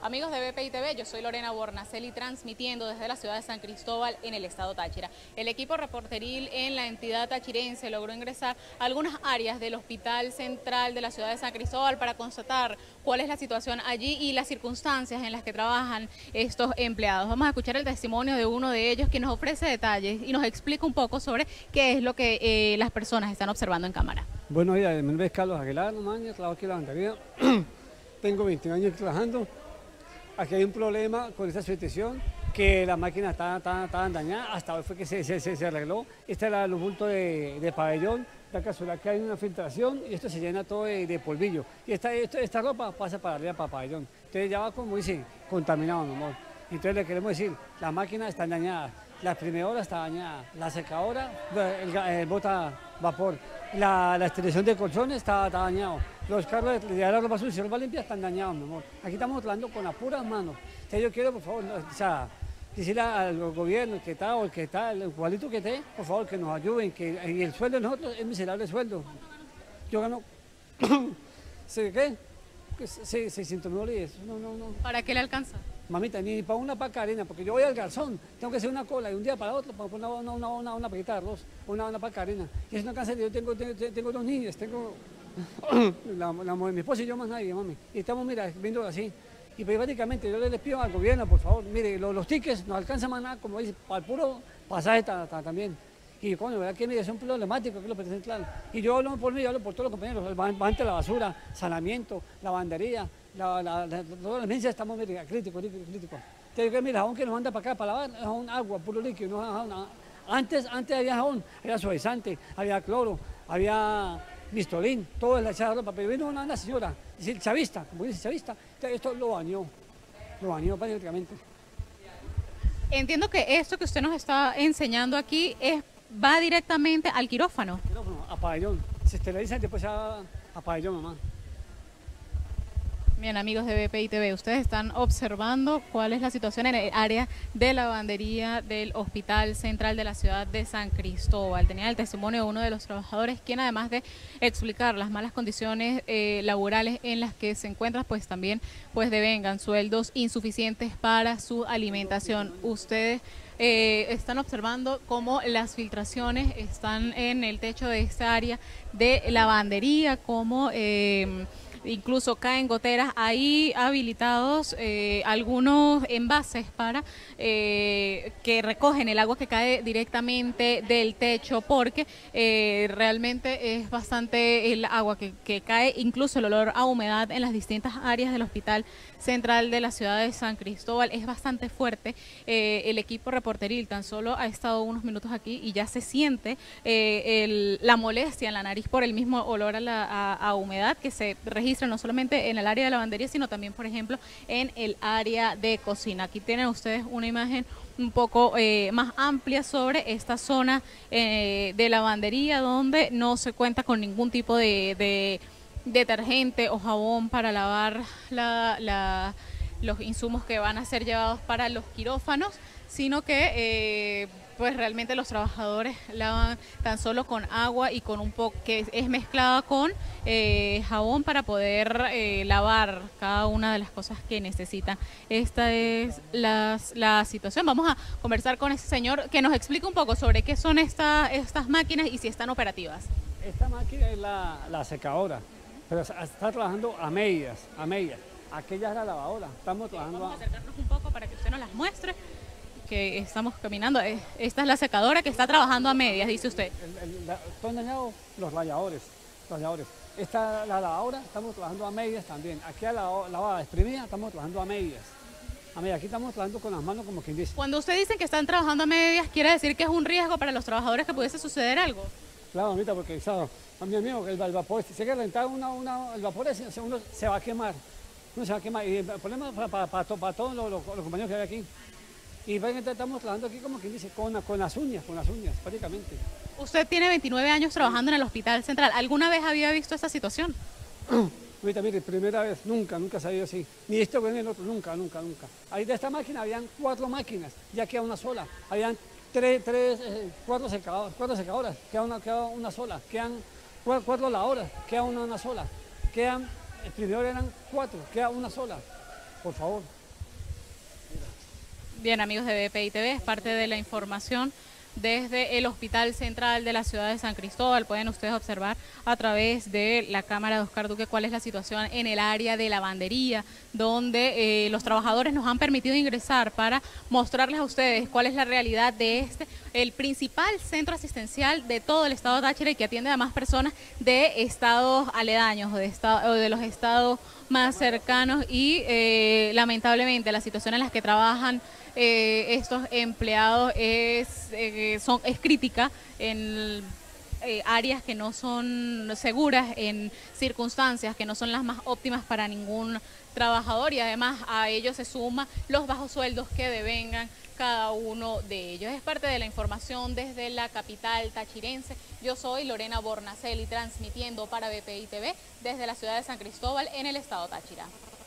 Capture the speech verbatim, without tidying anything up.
Amigos de B P I T V, yo soy Lorena Bornacelli transmitiendo desde la ciudad de San Cristóbal en el estado Táchira. El equipo reporteril en la entidad tachirense logró ingresar a algunas áreas del Hospital Central de la ciudad de San Cristóbal para constatar cuál es la situación allí y las circunstancias en las que trabajan estos empleados. Vamos a escuchar el testimonio de uno de ellos que nos ofrece detalles y nos explica un poco sobre qué es lo que eh, las personas están observando en cámara. Buenos días, mi nombre es Carlos Aguilar, no mañana, trabajo aquí en la lavandería. Tengo veintiún años trabajando. Aquí hay un problema con esta situación, que la máquina está, está, está dañada, hasta hoy fue que se, se, se, se arregló. Este era el punto de, de pabellón, la casualidad que hay una filtración y esto se llena todo de, de polvillo. Y esta, esta, esta ropa pasa para arriba, para pabellón. Entonces ya va, como dice, contaminado, mi amor. Entonces le queremos decir, la máquina está dañada, la exprimidora está dañada, la secadora el, el bota vapor, la, la extensión de colchones está, está dañado, los carros de la ropa sucia y ropa limpia están dañados, mi amor. Aquí estamos hablando con las puras manos. Entonces yo quiero, por favor, no, o sea, decirle al gobierno que está o el que está, el igualito que esté, por favor, que nos ayuden, que y el sueldo de nosotros es miserable sueldo. Yo gano, ¿qué? seiscientos mil dólares, no, no, no. ¿Para qué le alcanza? Mamita, ni para una paca de harina, porque yo voy al garzón, tengo que hacer una cola de un día para otro para poner una, una, una, una paquita de arroz, una, una paca de harina. Y es una casa que yo tengo, tengo, tengo dos niñas, tengo la, la, mi esposa y yo más nadie, mami. Y estamos, mira, viendo así. Y prácticamente yo les pido al gobierno, por favor, mire, los, los tickets nos alcanzan más nada, como dice, para el puro pasaje ta, ta, también. Y coño, ¿verdad que mire, son problemáticos que es lo central? Y yo hablo por mí, yo hablo por todos los compañeros, el bajante de la basura, saneamiento, lavandería, la, la, la, todas las agencias estamos mira, críticos, críticos, críticos. Entonces, mira, jabón que nos manda para acá para lavar, es jabón agua, puro líquido, no jabón. Antes, antes había jabón, era suavizante, había cloro, había mistolín, todo es la echada ropa, pero vino una, una señora, es decir, chavista, como dice chavista, esto lo bañó, lo bañó prácticamente. Entiendo que esto que usted nos está enseñando aquí es va directamente al quirófano. Quirófano, a pabellón. Se esteriliza y después se va a pabellón, mamá. Bien, amigos de B P I T V, ustedes están observando cuál es la situación en el área de lavandería del Hospital Central de la ciudad de San Cristóbal. Tenía el testimonio de uno de los trabajadores, quien además de explicar las malas condiciones eh, laborales en las que se encuentran, pues también pues devengan sueldos insuficientes para su alimentación. Ustedes Eh, están observando cómo las filtraciones están en el techo de esta área de lavandería, cómo eh, incluso caen goteras ahí habilitados eh, algunos envases para eh, que recogen el agua que cae directamente del techo, porque eh, realmente es bastante el agua que, que cae, incluso el olor a humedad en las distintas áreas del Hospital Central de la ciudad de San Cristóbal es bastante fuerte. Eh, el equipo reporteril tan solo ha estado unos minutos aquí y ya se siente eh, el, la molestia en la nariz por el mismo olor a, la, a, a humedad que se registra no solamente en el área de lavandería, sino también, por ejemplo, en el área de cocina. Aquí tienen ustedes una imagen un poco eh, más amplia sobre esta zona eh, de lavandería, donde no se cuenta con ningún tipo de, de detergente o jabón para lavar la, la, los insumos que van a ser llevados para los quirófanos, sino que eh, pues realmente los trabajadores lavan tan solo con agua y con un poco que es mezclada con eh, jabón para poder eh, lavar cada una de las cosas que necesitan. Esta es la, la situación. Vamos a conversar con ese señor que nos explique un poco sobre qué son esta, estas máquinas y si están operativas. Esta máquina es la, la secadora, pero está trabajando a medias, a medias. Aquella es la lavadora. Estamos Sí, trabajando vamos a acercarnos un poco para que usted nos las muestre, que estamos caminando. Esta es la secadora que está trabajando a medias, dice usted. El, el, la, están dañados los ralladores, ralladores. Esta la lavadora estamos trabajando a medias también. Aquí a la lavada exprimida estamos trabajando a medias. A medias, aquí estamos trabajando con las manos como quien dice. Cuando usted dice que están trabajando a medias, ¿quiere decir que es un riesgo para los trabajadores que pudiese suceder algo? Claro, mamita, porque ¿sabes? A mi amigo, el, el vapor, si se quiere rentar una, una, el vapor, uno se va a quemar. Uno se va a quemar. Y el problema para, para, para, para todos los, los, los compañeros que hay aquí. Y estamos trabajando aquí como quien dice, con, con las uñas, con las uñas, prácticamente. Usted tiene veintinueve años trabajando en el Hospital Central. ¿Alguna vez había visto esta situación? Ahorita, mire, primera vez, nunca, nunca se ha ido así. Ni esto ni el otro, nunca, nunca, nunca. Ahí de esta máquina habían cuatro máquinas, ya queda una sola. Habían tres, tres, eh, cuatro secadoras, cuatro secadoras, queda una, queda una sola. Quedan cuatro, cuatro lavadoras, queda una, una sola. Quedan, primero eran cuatro, queda una sola. Por favor. Bien, amigos de B P I T V, es parte de la información desde el Hospital Central de la ciudad de San Cristóbal. Pueden ustedes observar a través de la cámara de Oscar Duque cuál es la situación en el área de lavandería, donde eh, los trabajadores nos han permitido ingresar para mostrarles a ustedes cuál es la realidad de este, el principal centro asistencial de todo el estado de Táchira y que atiende a más personas de estados aledaños o de, estado, o de los estados más cercanos y eh, lamentablemente la situación en la que trabajan Eh, estos empleados es, eh, son, es crítica en eh, áreas que no son seguras, en circunstancias que no son las más óptimas para ningún trabajador y además a ellos se suman los bajos sueldos que devengan cada uno de ellos. Es parte de la información desde la capital tachirense. Yo soy Lorena Bornacelli transmitiendo para B P I T V desde la ciudad de San Cristóbal en el estado Táchira.